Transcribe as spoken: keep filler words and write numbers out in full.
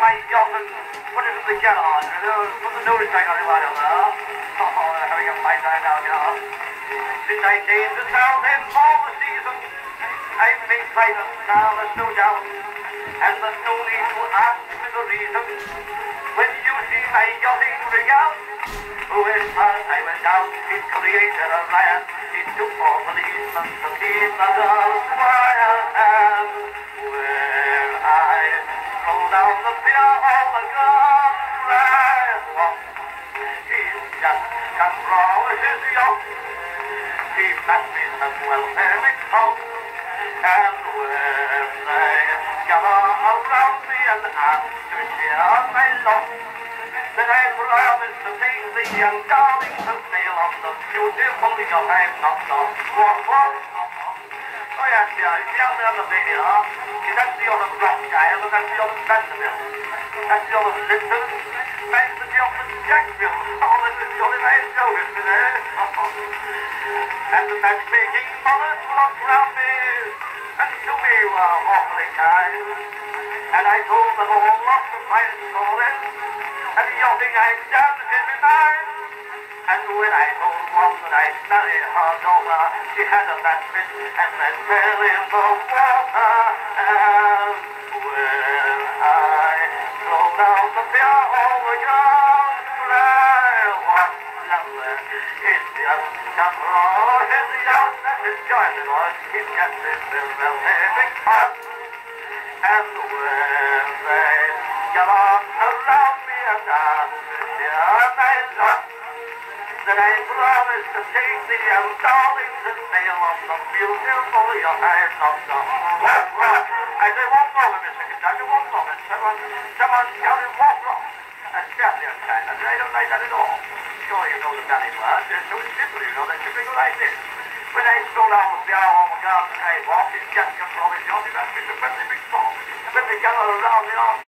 my yacht and put it in the garage, you know, put the nose tag on it right on there. Oh, having a fine time now, you know. Since I came to Southend for the season, I've been frightened, now there's no doubt, and there's no need to ask me the reason. When you see my yachting rig out, who as far as I went out, it created a riot. It took four policemen to keep the girls quiet, and when I roll down the pier of the Grand Rise, he's just come from his yacht. He passed me some well-fed folk, and when they gather around me and ask to share my lot, then I promised to take the young darling to sail on the beautiful yacht I've knocked off. What, what? Oh yes, yeah, you see out there on the video, see that's the other Rothschild and that's the other Vanderbilt. That's the other Linton, that's the other Jacksonville. Oh, this is the only nice notice, you know. And the matchmaking mothers flocked round me, and to me were awfully kind. And I told them all lots of fine stories, and yachting I'd done in my mind. And when I told one that I'd marry her daughter, she had a bad fit and then fell in the water. And when I drove down the pier, all the girls cried, what lovely, it's just come from his yacht, and his joy it was, it just this little big part. And when they gathered around me and asked to share my lot, then I promised to take the young darling to sail on the beautiful yacht I've knocked off. What, what? I say, one moment, Mister Kentucky, one moment. Someone, someone shouted, walk wrong. That's certainly unkind. I don't like that at all. Sure, you know the valley word. It's so simple, you know, that you figure like this. When I stroll down the pier on the garden sidewalk, it's just come from his yacht, it's a pretty big song. When they gather around the arm.